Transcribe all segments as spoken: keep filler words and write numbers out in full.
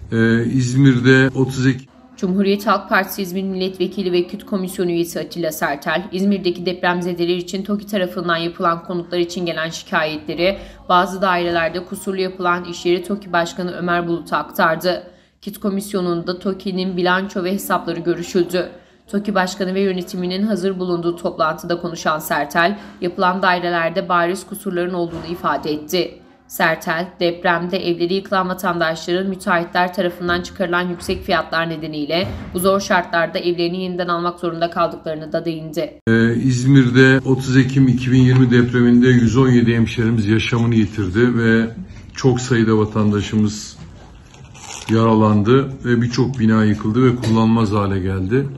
Ee, İzmir'de otuz Ekim Cumhuriyet Halk Partisi İzmir Milletvekili ve Küt Komisyonu üyesi Atilla Sertel, İzmir'deki depremzedeler için TOKİ tarafından yapılan konutlar için gelen şikayetleri, bazı dairelerde kusurlu yapılan işleri TOKİ Başkanı Ömer Bulut'a aktardı. Küt Komisyonu'nda TOKİ'nin bilanço ve hesapları görüşüldü. TOKİ Başkanı ve yönetiminin hazır bulunduğu toplantıda konuşan Sertel, yapılan dairelerde bariz kusurların olduğunu ifade etti. Sertel, depremde evleri yıkılan vatandaşların müteahhitler tarafından çıkarılan yüksek fiyatlar nedeniyle bu zor şartlarda evlerini yeniden almak zorunda kaldıklarını da değindi. Ee, İzmir'de otuz Ekim iki bin yirmi depreminde yüz on yedi hemşehrimiz yaşamını yitirdi ve çok sayıda vatandaşımız yaralandı ve birçok bina yıkıldı ve kullanılmaz hale geldi.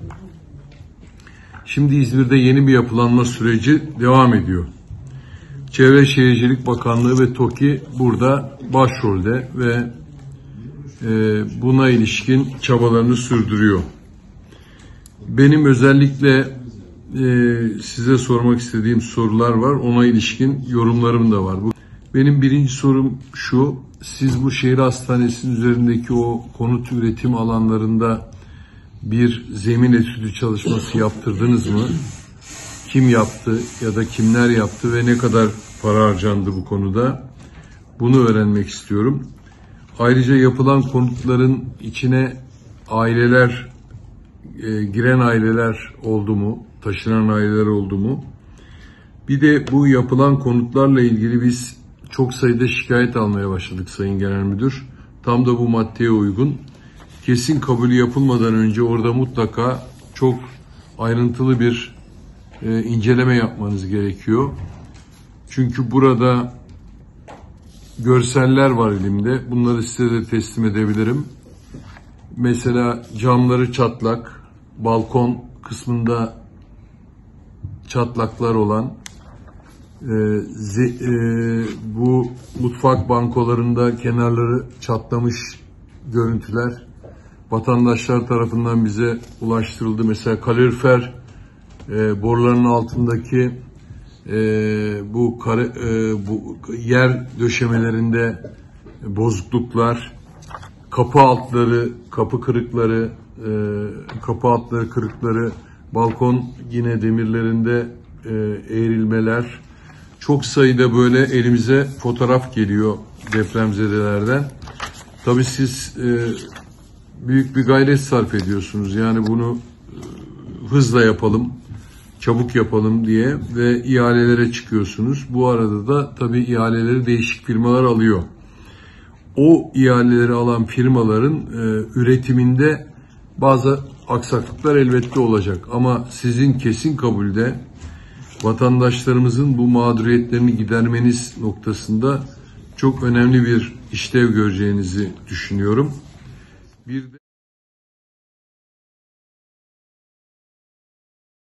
Şimdi İzmir'de yeni bir yapılanma süreci devam ediyor. Çevre Şehircilik Bakanlığı ve TOKİ burada başrolde ve e, buna ilişkin çabalarını sürdürüyor. Benim özellikle e, size sormak istediğim sorular var. Ona ilişkin yorumlarım da var. Bu, benim birinci sorum şu: siz bu şehir hastanesinin üzerindeki o konut üretim alanlarında bir zemin etüdü çalışması yaptırdınız mı? Kim yaptı ya da kimler yaptı ve ne kadar para harcandı bu konuda? Bunu öğrenmek istiyorum. Ayrıca yapılan konutların içine aileler, e, giren aileler oldu mu? Taşınan aileler oldu mu? Bir de bu yapılan konutlarla ilgili biz çok sayıda şikayet almaya başladık Sayın Genel Müdür. Tam da bu maddeye uygun. Kesin kabulü yapılmadan önce orada mutlaka çok ayrıntılı bir e, inceleme yapmanız gerekiyor. Çünkü burada görseller var elimde. Bunları size de teslim edebilirim. Mesela camları çatlak, balkon kısmında çatlaklar olan, e, ze, e, bu mutfak bankolarında kenarları çatlamış görüntüler vatandaşlar tarafından bize ulaştırıldı. Mesela kalorifer e, boruların altındaki e, bu, kare, e, bu yer döşemelerinde bozukluklar, kapı altları, kapı kırıkları, e, kapı altları kırıkları, balkon yine demirlerinde e, eğrilmeler. Çok sayıda böyle elimize fotoğraf geliyor depremzedelerden. Tabii siz e, büyük bir gayret sarf ediyorsunuz. Yani bunu hızla yapalım, çabuk yapalım diye ve ihalelere çıkıyorsunuz. Bu arada da tabii ihaleleri değişik firmalar alıyor. O ihaleleri alan firmaların e, üretiminde bazı aksaklıklar elbette olacak. Ama sizin kesin kabulde vatandaşlarımızın bu mağduriyetlerini gidermeniz noktasında çok önemli bir işlev göreceğinizi düşünüyorum. Bir de